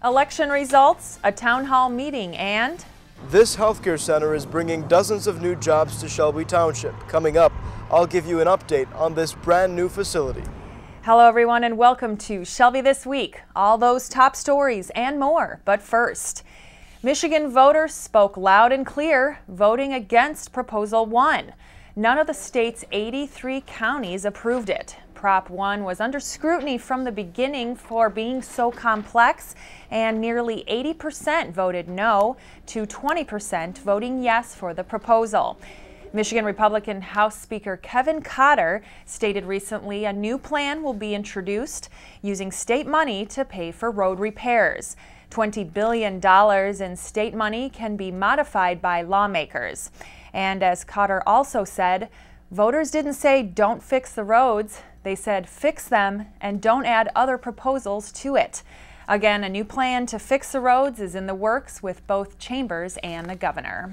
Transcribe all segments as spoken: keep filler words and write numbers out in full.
Election results, a town hall meeting, and this healthcare center is bringing dozens of new jobs to Shelby Township. Coming up, I'll give you an update on this brand new facility. Hello everyone and welcome to Shelby This Week. All those top stories and more. But first, Michigan voters spoke loud and clear, voting against Proposal one. None of the state's eighty-three counties approved it. Prop one was under scrutiny from the beginning for being so complex, and nearly eighty percent voted no to twenty percent voting yes for the proposal. Michigan Republican House Speaker Kevin Cotter stated recently a new plan will be introduced using state money to pay for road repairs. twenty billion dollars in state money can be modified by lawmakers. And as Cotter also said, voters didn't say don't fix the roads. They said fix them and don't add other proposals to it. Again, a new plan to fix the roads is in the works with both chambers and the governor.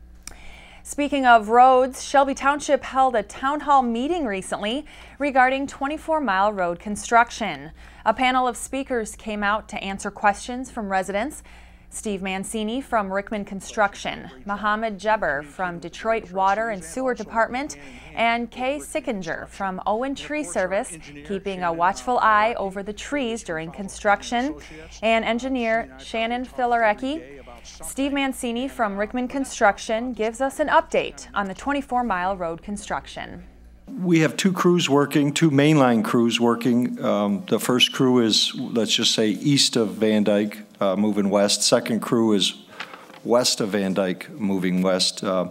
Speaking of roads, Shelby Township held a town hall meeting recently regarding twenty-four mile road construction. A panel of speakers came out to answer questions from residents. Steve Mancini from Rickman Construction, Mohammed Jebber from Detroit Water and Sewer Department, and Kay Sickinger from Owen Tree Service, keeping a watchful eye over the trees during construction, and engineer Shannon Filarecki. Steve Mancini from Rickman Construction gives us an update on the twenty-four mile road construction. We have two crews working, two mainline crews working. Um, the first crew is, let's just say, east of Van Dyke, uh, moving west. Second crew is west of Van Dyke, moving west. Uh,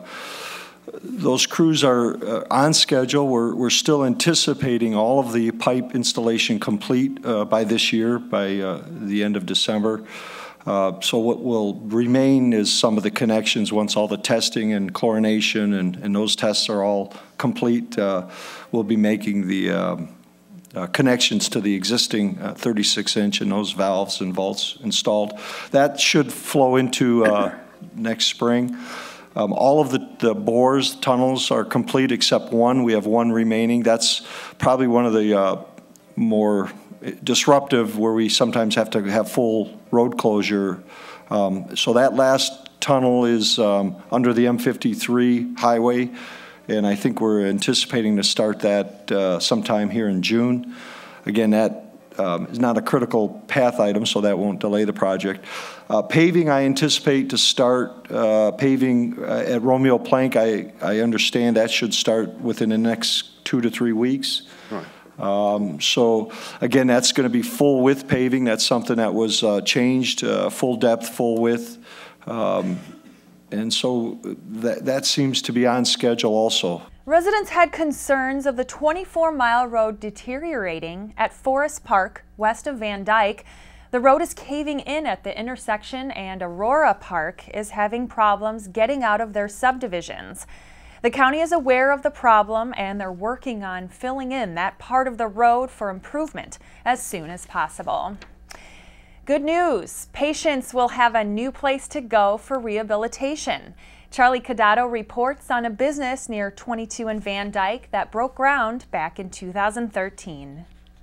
those crews are uh, on schedule. We're, we're still anticipating all of the pipe installation complete uh, by this year, by uh, the end of December. Uh, so what will remain is some of the connections once all the testing and chlorination and, and those tests are all complete. Uh, we'll be making the uh, uh, connections to the existing uh, thirty-six inch and those valves and vaults installed. That should flow into uh, next spring. Um, all of the, the bores, tunnels are complete except one. We have one remaining. That's probably one of the uh, more disruptive, where we sometimes have to have full road closure. Um, so that last tunnel is um, under the M fifty-three highway, and I think we're anticipating to start that uh, sometime here in June. Again, that um, is not a critical path item, so that won't delay the project. Uh, paving, I anticipate to start uh, paving uh, at Romeo Plank. I, I understand that should start within the next two to three weeks. Right. Um, so again, that's going to be full width paving. That's something that was uh, changed, uh, full depth, full width. Um, and so that, that seems to be on schedule also. Residents had concerns of the twenty-four mile road deteriorating at Forest Park, west of Van Dyke. The road is caving in at the intersection, and Aurora Park is having problems getting out of their subdivisions. The county is aware of the problem, and they're working on filling in that part of the road for improvement as soon as possible. Good news, patients will have a new place to go for rehabilitation. Charlie Cadotto reports on a business near twenty-two and Van Dyke that broke ground back in two thousand thirteen.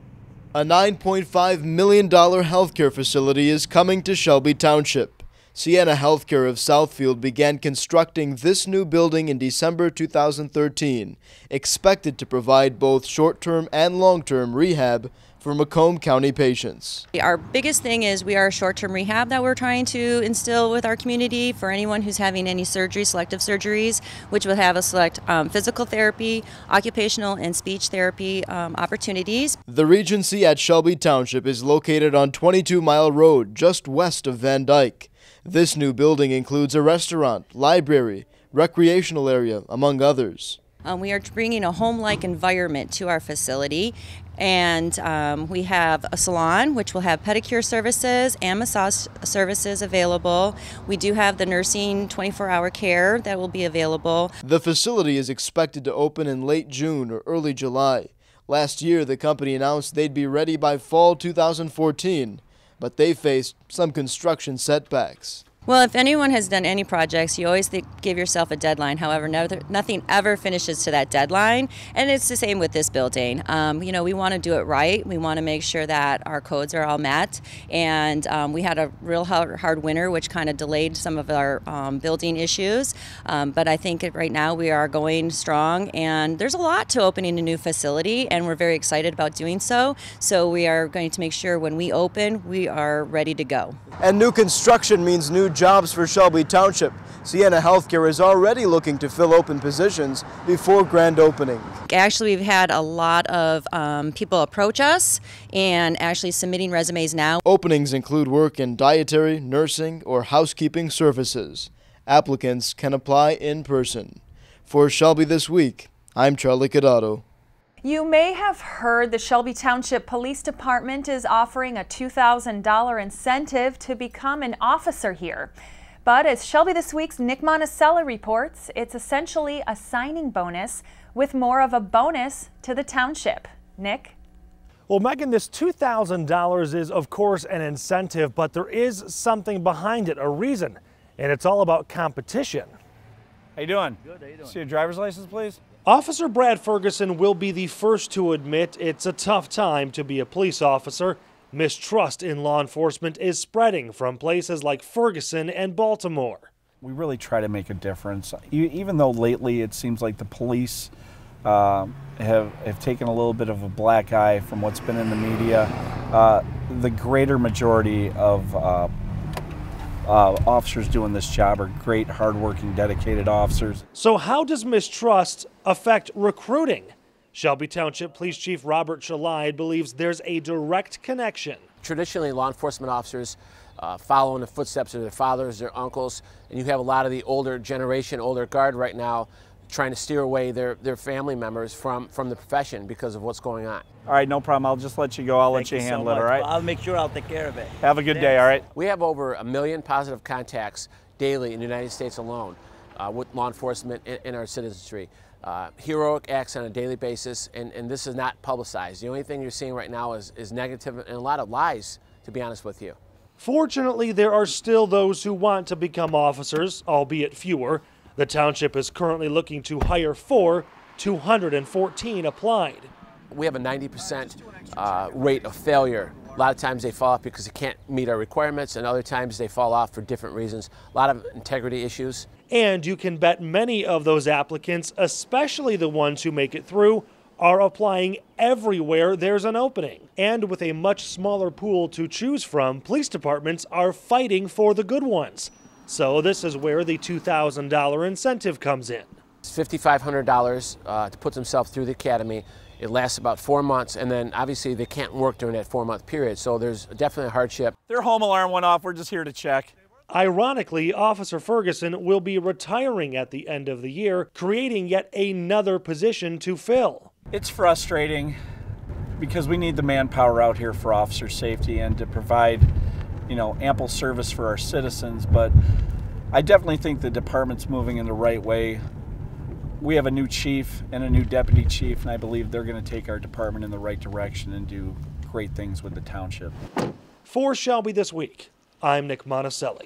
A nine point five million dollar healthcare facility is coming to Shelby Township. Sienna Healthcare of Southfield began constructing this new building in December two thousand thirteen, expected to provide both short-term and long-term rehab for Macomb County patients. Our biggest thing is we are a short-term rehab that we're trying to instill with our community for anyone who's having any surgery, selective surgeries, which will have a select um, physical therapy, occupational and speech therapy um, opportunities. The Regency at Shelby Township is located on twenty-two mile road just west of Van Dyke. This new building includes a restaurant, library, recreational area, among others. Um, we are bringing a home-like environment to our facility, and um, we have a salon which will have pedicure services and massage services available. We do have the nursing twenty-four hour care that will be available. The facility is expected to open in late June or early July. Last year, the company announced they'd be ready by fall two thousand fourteen, but they faced some construction setbacks. Well, if anyone has done any projects, you always think, give yourself a deadline. However, no, nothing ever finishes to that deadline, and it's the same with this building. Um, you know, we want to do it right. We want to make sure that our codes are all met, and um, we had a real hard, hard winter, which kind of delayed some of our um, building issues. Um, but I think right now we are going strong, and there's a lot to opening a new facility, and we're very excited about doing so. So we are going to make sure when we open, we are ready to go. And new construction means new jobs for Shelby Township. Sienna Healthcare is already looking to fill open positions before grand opening. Actually, we've had a lot of um, people approach us and actually submitting resumes now. Openings include work in dietary, nursing, or housekeeping services. Applicants can apply in person. For Shelby This Week, I'm Charlie Cadotto. You may have heard the Shelby Township Police Department is offering a two thousand dollar incentive to become an officer here. But as Shelby This Week's Nick Monticelli reports, it's essentially a signing bonus with more of a bonus to the township. Nick? Well, Megan, this two thousand dollars is, of course, an incentive, but there is something behind it, a reason, and it's all about competition. How you doing? Good, how you doing? See your driver's license, please? Officer Brad Ferguson will be the first to admit it's a tough time to be a police officer. Mistrust in law enforcement is spreading from places like Ferguson and Baltimore. We really try to make a difference. Even though lately it seems like the police uh, have, have taken a little bit of a black eye from what's been in the media, uh, the greater majority of uh, Uh, officers doing this job are great, hardworking, dedicated officers. So how does mistrust affect recruiting? Shelby Township Police Chief Robert Chalide believes there's a direct connection. Traditionally, law enforcement officers uh, follow in the footsteps of their fathers, their uncles, and you have a lot of the older generation, older guard right now trying to steer away their, their family members from, from the profession because of what's going on. All right, no problem. I'll just let you go. I'll Thank let you, you handle so it, all right? Well, I'll make sure I'll take care of it. Have a good day, all right? We have over a million positive contacts daily in the United States alone uh, with law enforcement in, in our citizenry. Uh, heroic acts on a daily basis, and, and this is not publicized. The only thing you're seeing right now is, is negative and a lot of lies, to be honest with you. Fortunately, there are still those who want to become officers, albeit fewer. The township is currently looking to hire four, two hundred fourteen applied. We have a ninety percent uh, rate of failure. A lot of times they fall off because they can't meet our requirements, and other times they fall off for different reasons. A lot of integrity issues. And you can bet many of those applicants, especially the ones who make it through, are applying everywhere there's an opening. And with a much smaller pool to choose from, police departments are fighting for the good ones. So this is where the two thousand dollar incentive comes in. It's five thousand five hundred dollars uh, to put themselves through the academy. It lasts about four months, and then obviously they can't work during that four-month period, so there's definitely a hardship. Their home alarm went off. We're just here to check. Ironically, Officer Ferguson will be retiring at the end of the year, creating yet another position to fill. It's frustrating because we need the manpower out here for officer safety and to provide, you know, ample service for our citizens, but I definitely think the department's moving in the right way. We have a new chief and a new deputy chief, and I believe they're going to take our department in the right direction and do great things with the township. For Shelby This Week, I'm Nick Monticelli.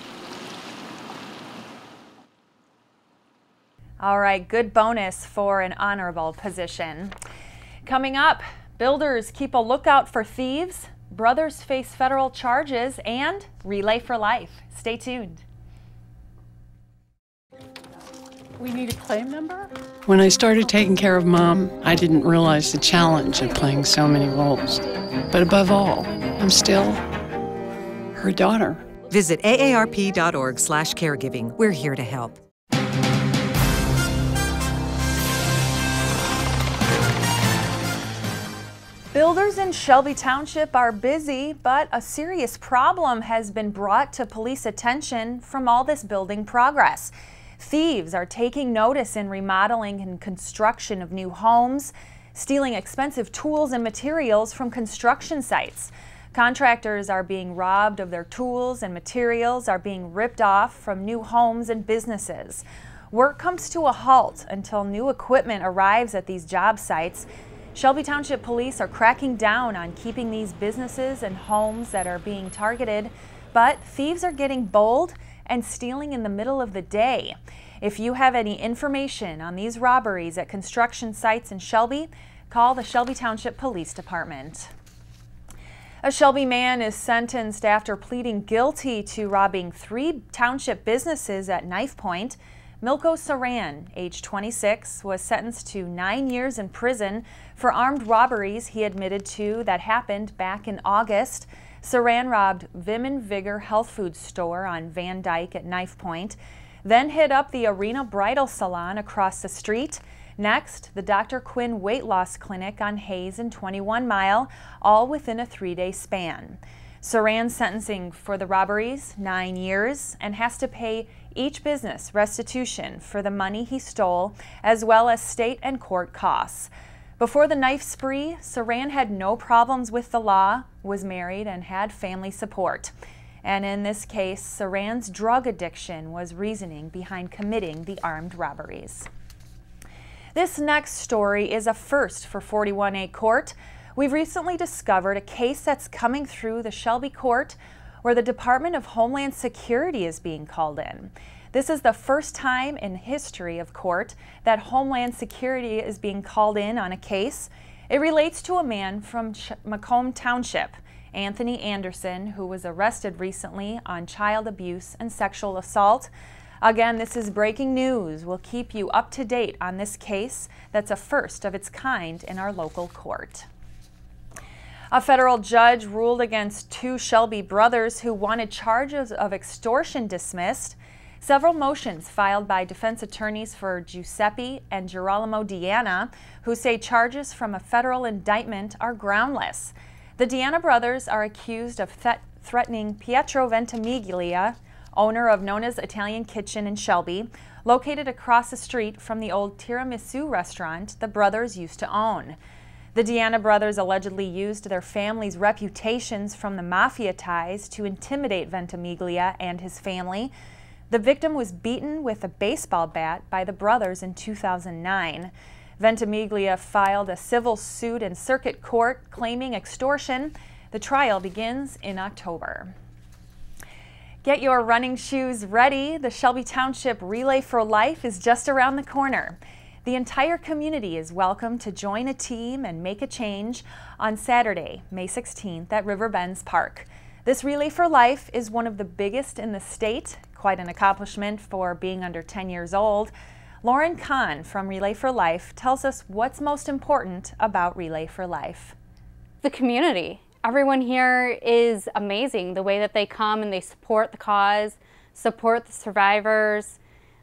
All right, good bonus for an honorable position. Coming up, builders keep a lookout for thieves, brothers face federal charges, and Relay for Life. Stay tuned. We need a claim number? When I started taking care of Mom, I didn't realize the challenge of playing so many roles. But above all, I'm still her daughter. Visit A A R P dot org slash caregiving. We're here to help. Builders in Shelby Township are busy, but a serious problem has been brought to police attention from all this building progress. Thieves are taking notice in remodeling and construction of new homes, stealing expensive tools and materials from construction sites. Contractors are being robbed of their tools, and materials are being ripped off from new homes and businesses. Work comes to a halt until new equipment arrives at these job sites. Shelby Township Police are cracking down on keeping these businesses and homes that are being targeted, but thieves are getting bold and stealing in the middle of the day. If you have any information on these robberies at construction sites in Shelby, call the Shelby Township Police Department. A Shelby man is sentenced after pleading guilty to robbing three township businesses at knife point. Milko Saran, age twenty-six, was sentenced to nine years in prison for armed robberies he admitted to that happened back in August. Saran robbed Vim and Vigor health food store on Van Dyke at knife point, then hit up the Arena Bridal Salon across the street. Next, the Doctor Quinn Weight Loss Clinic on Hayes and twenty-one mile, all within a three-day span. Saran's sentencing for the robberies, nine years, and has to pay each business restitution for the money he stole, as well as state and court costs. Before the knife spree, Saran had no problems with the law, was married, and had family support. And in this case, Saran's drug addiction was reasoning behind committing the armed robberies. This next story is a first for forty-one A Court. We've recently discovered a case that's coming through the Shelby Court where the Department of Homeland Security is being called in. This is the first time in history of court that Homeland Security is being called in on a case. It relates to a man from Ch- Macomb Township, Anthony Anderson, who was arrested recently on child abuse and sexual assault. Again, this is breaking news. We'll keep you up to date on this case that's a first of its kind in our local court. A federal judge ruled against two Shelby brothers who wanted charges of extortion dismissed. Several motions filed by defense attorneys for Giuseppe and Girolamo Deanna, who say charges from a federal indictment are groundless. The Deanna brothers are accused of th- threatening Pietro Ventimiglia, owner of Nona's Italian Kitchen in Shelby, located across the street from the old tiramisu restaurant the brothers used to own. The Deanna brothers allegedly used their family's reputations from the mafia ties to intimidate Ventimiglia and his family. The victim was beaten with a baseball bat by the brothers in two thousand nine. Ventimiglia filed a civil suit in circuit court claiming extortion. The trial begins in October. Get your running shoes ready. The Shelby Township Relay for Life is just around the corner. The entire community is welcome to join a team and make a change on Saturday, May sixteenth at Riverbends Park. This Relay for Life is one of the biggest in the state, quite an accomplishment for being under ten years old. Lauren Kahn from Relay for Life tells us what's most important about Relay for Life. The community. Everyone here is amazing, the way that they come and they support the cause, support the survivors,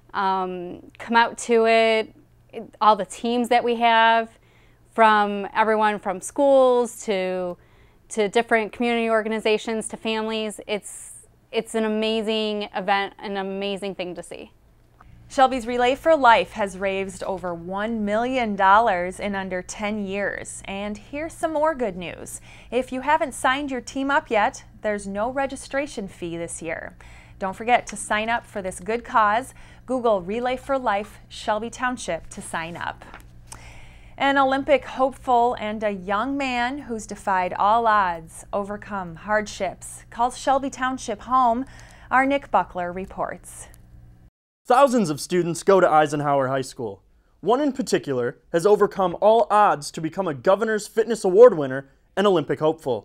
um, come out to it, all the teams that we have, from everyone from schools to to different community organizations to families. It's, it's an amazing event, an amazing thing to see. Shelby's Relay for Life has raised over one million dollars in under ten years. And here's some more good news. If you haven't signed your team up yet, there's no registration fee this year. Don't forget to sign up for this good cause. Google Relay for Life Shelby Township to sign up. An Olympic hopeful and a young man who's defied all odds, overcome hardships, calls Shelby Township home. Our Nick Buckler reports. Thousands of students go to Eisenhower High School. One in particular has overcome all odds to become a Governor's Fitness Award winner and Olympic hopeful.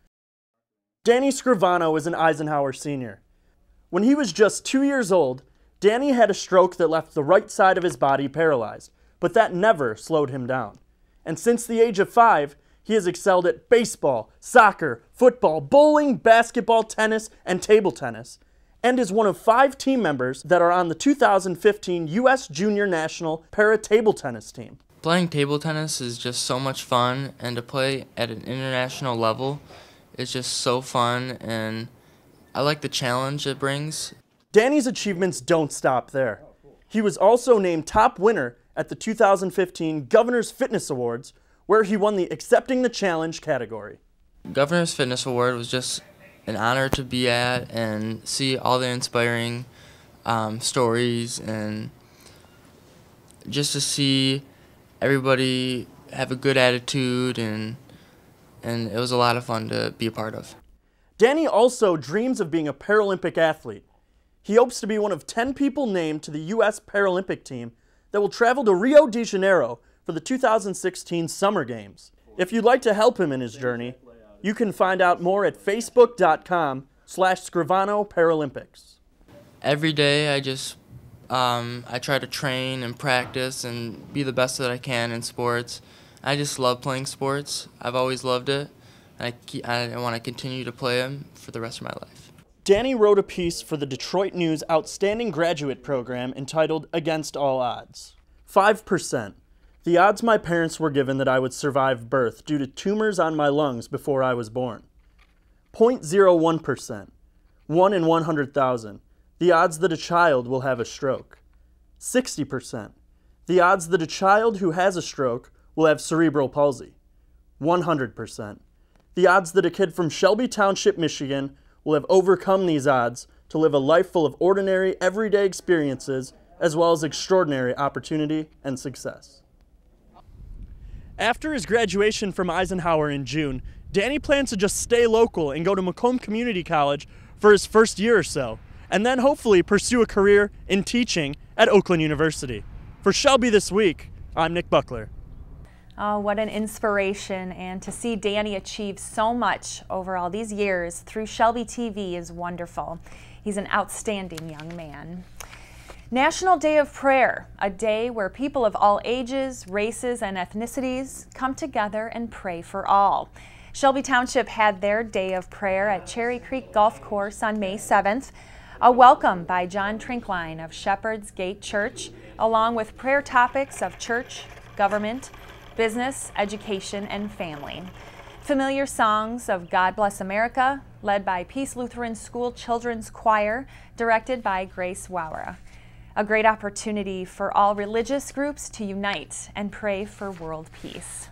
Danny Scrivano is an Eisenhower senior. When he was just two years old, Danny had a stroke that left the right side of his body paralyzed, but that never slowed him down. And since the age of five, he has excelled at baseball, soccer, football, bowling, basketball, tennis, and table tennis, and is one of five team members that are on the two thousand fifteen U S Junior National Para Table Tennis team. Playing table tennis is just so much fun, and to play at an international level is just so fun, and I like the challenge it brings. Danny's achievements don't stop there. He was also named top winner at the two thousand fifteen Governor's Fitness Awards, where he won the Accepting the Challenge category. Governor's Fitness Award was just an honor to be at and see all the inspiring um, stories, and just to see everybody have a good attitude, and and it was a lot of fun to be a part of. Danny also dreams of being a Paralympic athlete. He hopes to be one of ten people named to the U S Paralympic team that will travel to Rio de Janeiro for the two thousand sixteen Summer Games. If you'd like to help him in his journey, you can find out more at facebook.com slash Scrivano Paralympics. Every day I just, um, I try to train and practice and be the best that I can in sports. I just love playing sports. I've always loved it. I, I want to continue to play them for the rest of my life. Danny wrote a piece for the Detroit News Outstanding Graduate Program entitled Against All Odds. five percent. The odds my parents were given that I would survive birth due to tumors on my lungs before I was born. zero point zero one percent. one in one hundred thousand. The odds that a child will have a stroke. sixty percent. The odds that a child who has a stroke will have cerebral palsy. one hundred percent. The odds that a kid from Shelby Township, Michigan will have overcome these odds to live a life full of ordinary, everyday experiences as well as extraordinary opportunity and success. After his graduation from Eisenhower in June, Danny plans to just stay local and go to Macomb Community College for his first year or so, and then hopefully pursue a career in teaching at Oakland University. For Shelby This Week, I'm Nick Buckler. Oh, what an inspiration, and to see Danny achieve so much over all these years through Shelby T V is wonderful. He's an outstanding young man. National Day of Prayer, a day where people of all ages, races, and ethnicities come together and pray for all. Shelby Township had their Day of Prayer at Cherry Creek Golf Course on May seventh. A welcome by John Trinkline of Shepherd's Gate Church, along with prayer topics of church, government, business, education, and family. Familiar songs of God Bless America, led by Peace Lutheran School Children's Choir, directed by Grace Wowra. A great opportunity for all religious groups to unite and pray for world peace.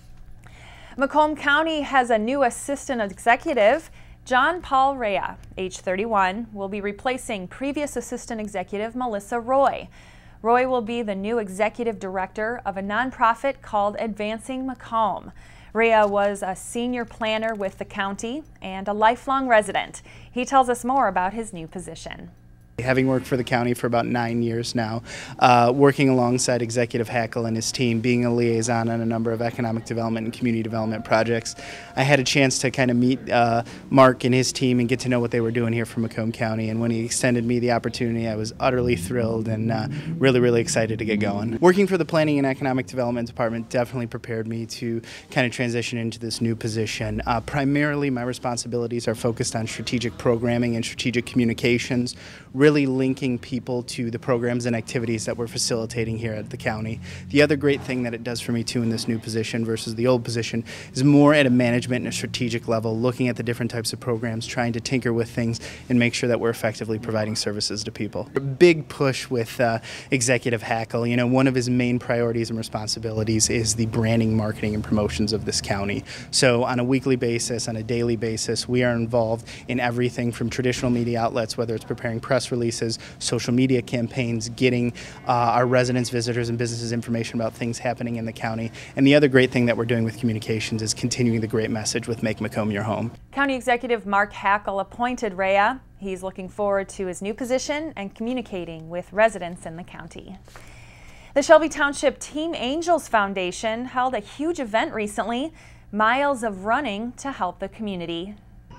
Macomb County has a new assistant executive. John Paul Rea, age thirty-one, will be replacing previous assistant executive Melissa Roy. Roy will be the new executive director of a nonprofit called Advancing Macomb. Rea was a senior planner with the county and a lifelong resident. He tells us more about his new position. Having worked for the county for about nine years now, uh, working alongside Executive Hackle and his team, being a liaison on a number of economic development and community development projects, I had a chance to kind of meet uh, Mark and his team and get to know what they were doing here for Macomb County. And when he extended me the opportunity, I was utterly thrilled and uh, really, really excited to get going. Working for the Planning and Economic Development Department definitely prepared me to kind of transition into this new position. Uh, primarily, my responsibilities are focused on strategic programming and strategic communications, really linking people to the programs and activities that we're facilitating here at the county. The other great thing that it does for me too in this new position versus the old position is more at a management and a strategic level, looking at the different types of programs, trying to tinker with things and make sure that we're effectively providing services to people. A big push with uh, Executive Hackle. You know, one of his main priorities and responsibilities is the branding, marketing, and promotions of this county. So on a weekly basis, on a daily basis, we are involved in everything from traditional media outlets, whether it's preparing press releases, social media campaigns, getting uh, our residents, visitors, and businesses information about things happening in the county. And the other great thing that we're doing with communications is continuing the great message with Make Macomb Your Home. County Executive Mark Hackle appointed Rea. He's looking forward to his new position and communicating with residents in the county. The Shelby Township Team Angels Foundation held a huge event recently, Miles of Running to help the community.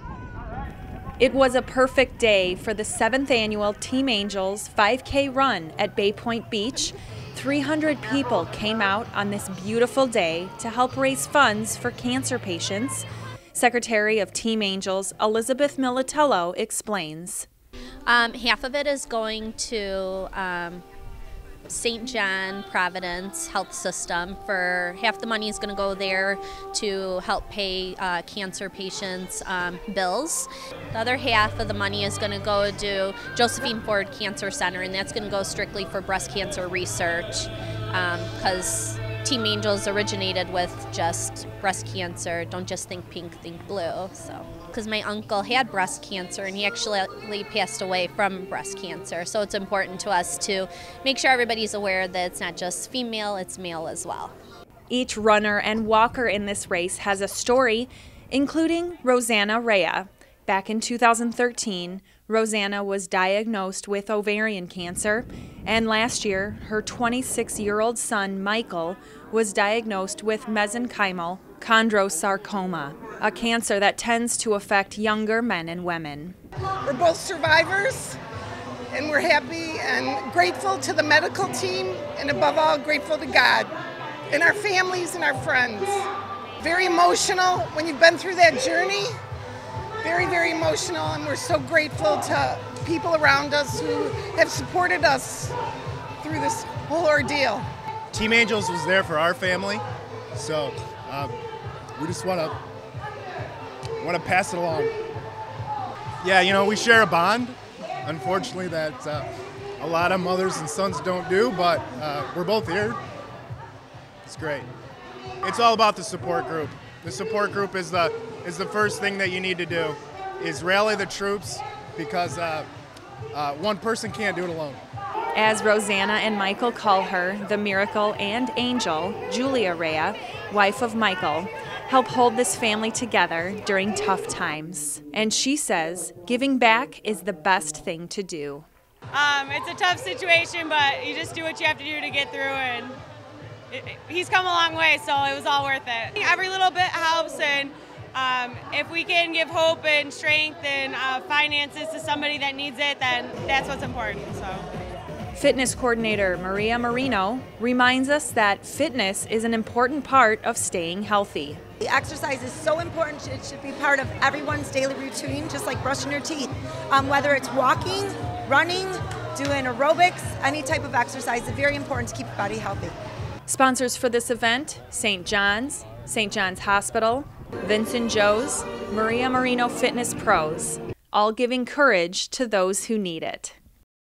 It was a perfect day for the seventh annual Team Angels five K run at Bay Point Beach. three hundred people came out on this beautiful day to help raise funds for cancer patients. Secretary of Team Angels, Elizabeth Militello, explains. Um, half of it is going to um, Saint John Providence Health System. For half the money is going to go there to help pay uh, cancer patients' um, bills. The other half of the money is going to go to Josephine Ford Cancer Center, and that's going to go strictly for breast cancer research, because um, Team Angels originated with just breast cancer. Don't just think pink, think blue. So, because my uncle had breast cancer and he actually passed away from breast cancer. So it's important to us to make sure everybody's aware that it's not just female, it's male as well. Each runner and walker in this race has a story, including Rosanna Rea. Back in two thousand thirteen, Rosanna was diagnosed with ovarian cancer, and last year, her twenty-six-year-old son, Michael, was diagnosed with mesenchymal chondrosarcoma, a cancer that tends to affect younger men and women. We're both survivors, and we're happy and grateful to the medical team, and above all, grateful to God and our families and our friends. Very emotional when you've been through that journey. Very, very emotional, and we're so grateful to people around us who have supported us through this whole ordeal. Team Angels was there for our family, so um, we just want to want to pass it along. Yeah, you know, we share a bond. Unfortunately, that uh, a lot of mothers and sons don't do, but uh, we're both here. It's great. It's all about the support group. The support group is the is the first thing that you need to do, is rally the troops, because uh, uh, one person can't do it alone. As Rosanna and Michael call her, the miracle and angel, Julia Rea, wife of Michael, help hold this family together during tough times. And she says giving back is the best thing to do. Um, it's a tough situation, but you just do what you have to do to get through, and it, it, he's come a long way, so it was all worth it. Every little bit helps, and Um, if we can give hope and strength and uh, finances to somebody that needs it, then that's what's important. So, Fitness coordinator Maria Marino reminds us that fitness is an important part of staying healthy. The exercise is so important. It should be part of everyone's daily routine, just like brushing your teeth. Um, whether it's walking, running, doing aerobics, any type of exercise, it's very important to keep your body healthy. Sponsors for this event, Saint John's, Saint John's Hospital, Vincent Joe's, Maria Marino Fitness Pros, all giving courage to those who need it.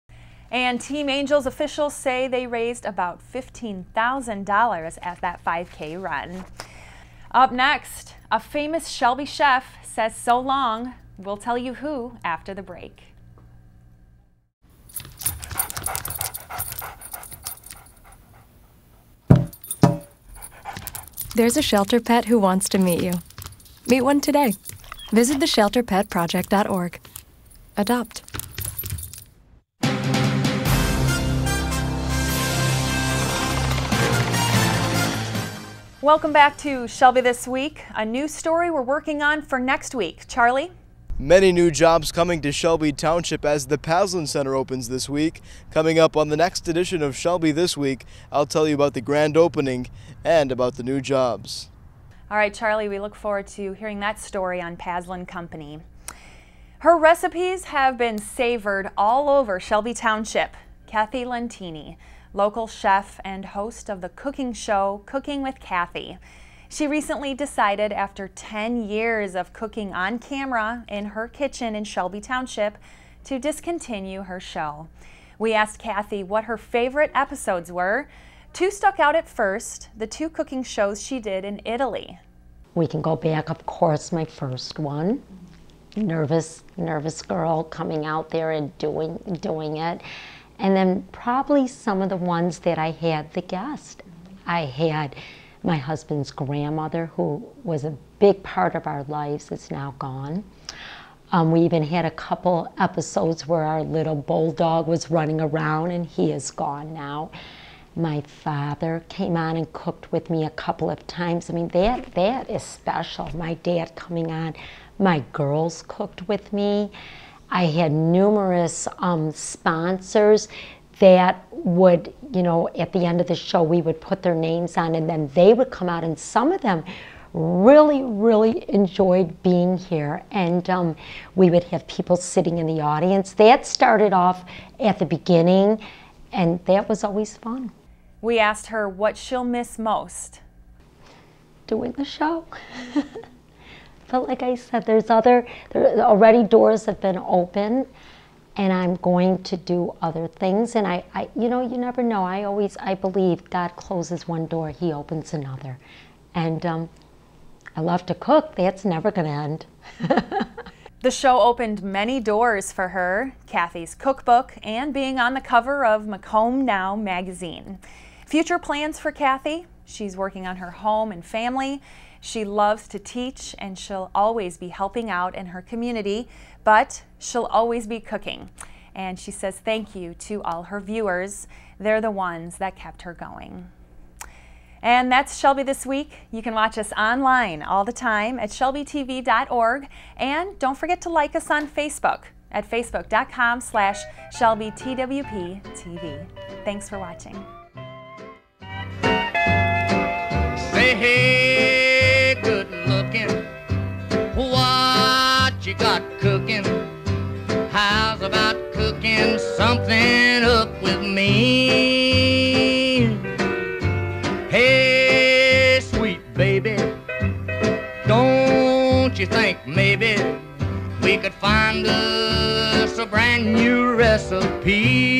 And Team Angels officials say they raised about fifteen thousand dollars at that five K run. Up next, a famous Shelby chef says so long. We'll tell you who after the break. There's a shelter pet who wants to meet you. Meet one today. Visit the shelter pet project dot org. Adopt. Welcome back to Shelby This Week, a new story we're working on for next week. Charlie? Many new jobs coming to Shelby Township as the Paslin Center opens this week. Coming up on the next edition of Shelby This Week, I'll tell you about the grand opening and about the new jobs. All right, Charlie, we look forward to hearing that story on Paslin Company. Her recipes have been savored all over Shelby Township. Kathy Lentini, local chef and host of the cooking show Cooking with Kathy. She recently decided, after ten years of cooking on camera in her kitchen in Shelby Township, to discontinue her show. We asked Kathy what her favorite episodes were. Two stuck out at first, the two cooking shows she did in Italy. We can go back, of course, my first one. Nervous, nervous girl coming out there and doing, doing it. And then probably some of the ones that I had the guest. I had my husband's grandmother, who was a big part of our lives, is now gone. Um, we even had a couple episodes where our little bulldog was running around, and he is gone now. My father came on and cooked with me a couple of times. I mean, that, that is special. My dad coming on. My girls cooked with me. I had numerous um, sponsors that would, you know, at the end of the show, we would put their names on, and then they would come out, and some of them really, really enjoyed being here. And um, we would have people sitting in the audience. That started off at the beginning, and that was always fun. We asked her what she'll miss most. Doing the show. But like I said, there's other, there, already doors have been open, and I'm going to do other things. And I, I, you know, you never know. I always, I believe God closes one door, He opens another. And um, I love to cook. That's never going to end. The show opened many doors for her, Kathy's cookbook, and being on the cover of Macomb Now magazine. Future plans for Kathy? She's working on her home and family. She loves to teach, and she'll always be helping out in her community, but she'll always be cooking. And she says thank you to all her viewers. They're the ones that kept her going. And that's Shelby This Week. You can watch us online all the time at shelby t v dot org. And don't forget to like us on Facebook at facebook dot com slash shelby t w p t v. Thanks for watching. Say, hey, good looking, what you got cooking? How's about cooking something up with me? Hey, sweet baby, don't you think maybe we could find us a brand new recipe?